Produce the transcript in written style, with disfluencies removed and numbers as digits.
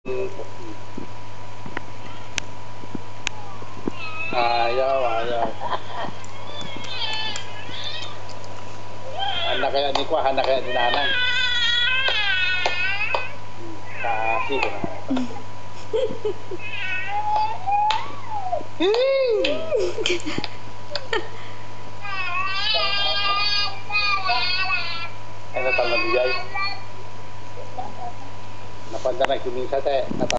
Ayaw. Anak kaya ni ko, anak kaya ni nanang. Kasi ko na. Ano tawag na biyay? Napanda na kining sa te.